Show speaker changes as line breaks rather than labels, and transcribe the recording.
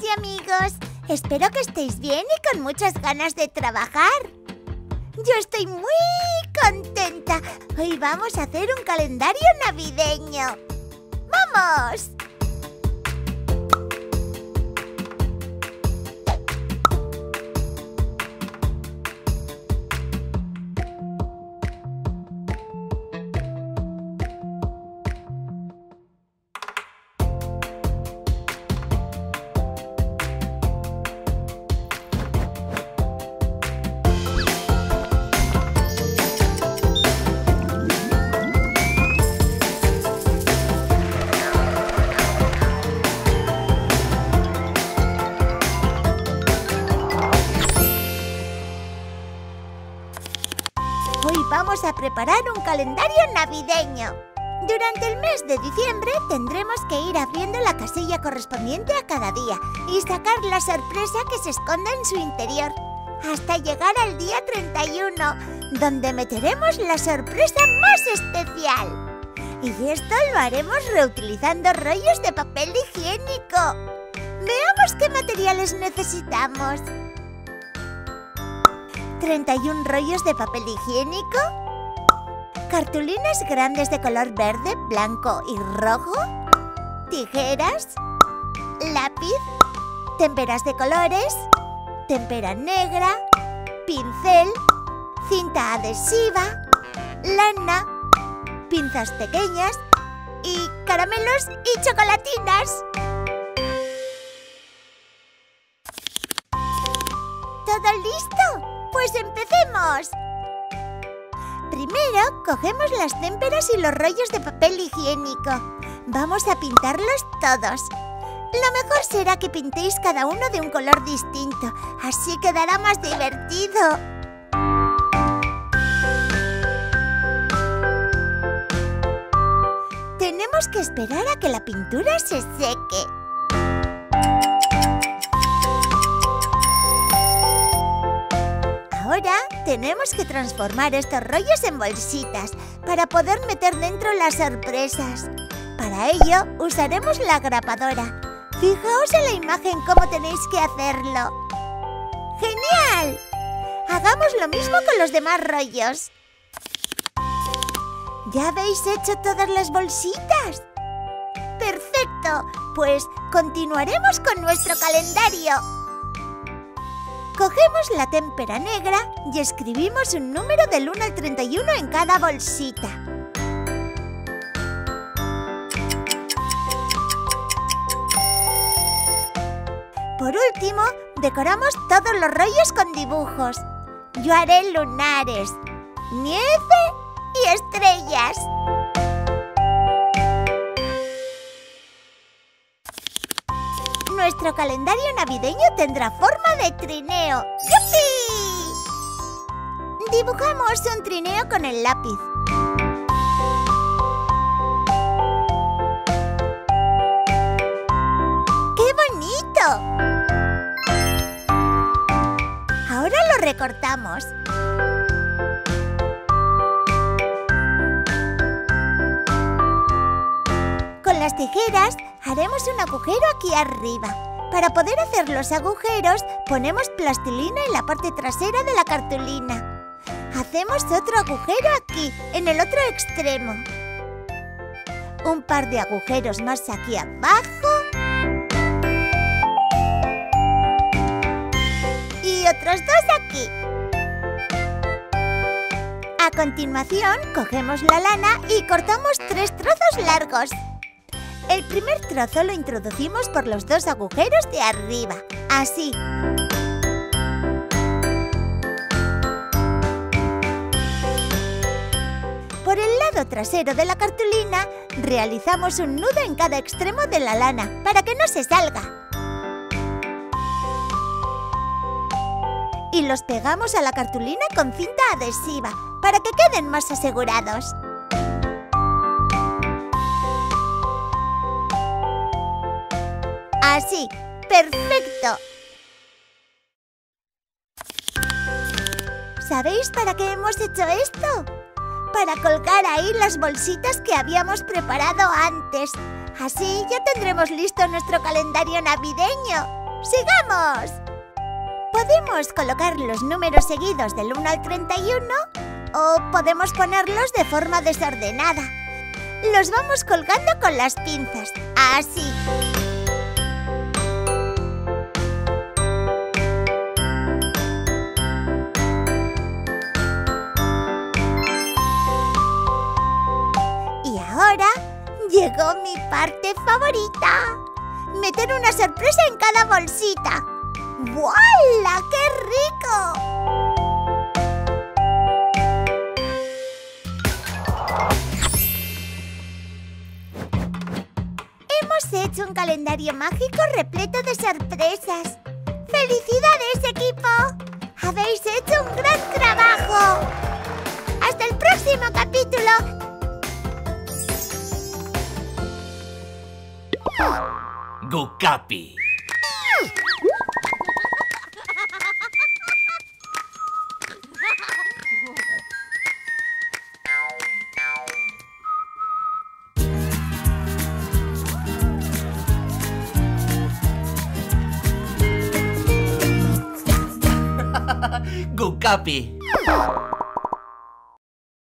y amigos, espero que estéis bien y con muchas ganas de trabajar. Yo estoy muy contenta. Hoy vamos a hacer un calendario navideño. ¡Vamos! Hoy vamos a preparar un calendario navideño. Durante el mes de diciembre tendremos que ir abriendo la casilla correspondiente a cada día y sacar la sorpresa que se esconde en su interior, hasta llegar al día 31, donde meteremos la sorpresa más especial. Y esto lo haremos reutilizando rollos de papel higiénico. Veamos qué materiales necesitamos. 31 rollos de papel higiénico, cartulinas grandes de color verde, blanco y rojo, tijeras, lápiz, témperas de colores, témpera negra, pincel, cinta adhesiva, lana, pinzas pequeñas y caramelos y chocolatinas. ¿Todo listo? ¡Pues empecemos! Primero, cogemos las témperas y los rollos de papel higiénico. Vamos a pintarlos todos. Lo mejor será que pintéis cada uno de un color distinto, así quedará más divertido. Tenemos que esperar a que la pintura se seque. Ahora tenemos que transformar estos rollos en bolsitas para poder meter dentro las sorpresas. Para ello usaremos la grapadora. Fijaos en la imagen cómo tenéis que hacerlo. ¡Genial! Hagamos lo mismo con los demás rollos. ¿Ya habéis hecho todas las bolsitas? ¡Perfecto! Pues continuaremos con nuestro calendario. Cogemos la témpera negra y escribimos un número del 1 al 31 en cada bolsita. Por último, decoramos todos los rollos con dibujos. Yo haré lunares, nieve y estrellas. Nuestro calendario navideño tendrá forma de trineo. ¡Yupi! Dibujamos un trineo con el lápiz. ¡Qué bonito! Ahora lo recortamos. Con las tijeras haremos un agujero aquí arriba. Para poder hacer los agujeros, ponemos plastilina en la parte trasera de la cartulina. Hacemos otro agujero aquí, en el otro extremo. Un par de agujeros más aquí abajo. Y otros dos aquí. A continuación, cogemos la lana y cortamos 3 trozos largos. El primer trozo lo introducimos por los 2 agujeros de arriba, así. Por el lado trasero de la cartulina, realizamos un nudo en cada extremo de la lana, para que no se salga. Y los pegamos a la cartulina con cinta adhesiva, para que queden más asegurados. Así, perfecto. ¿Sabéis para qué hemos hecho esto? Para colgar ahí las bolsitas que habíamos preparado antes. Así ya tendremos listo nuestro calendario navideño. ¡Sigamos! Podemos colocar los números seguidos del 1 al 31 o podemos ponerlos de forma desordenada. Los vamos colgando con las pinzas, así. Y ahora llegó mi parte favorita. Meter una sorpresa en cada bolsita. ¡Vuela! ¡Qué rico! Hemos hecho un calendario mágico repleto de sorpresas. ¡Felicidades, equipo! ¡Habéis hecho un gran trabajo! ¡Hasta el próximo capítulo!
Gu-Capi. Gu-Capi.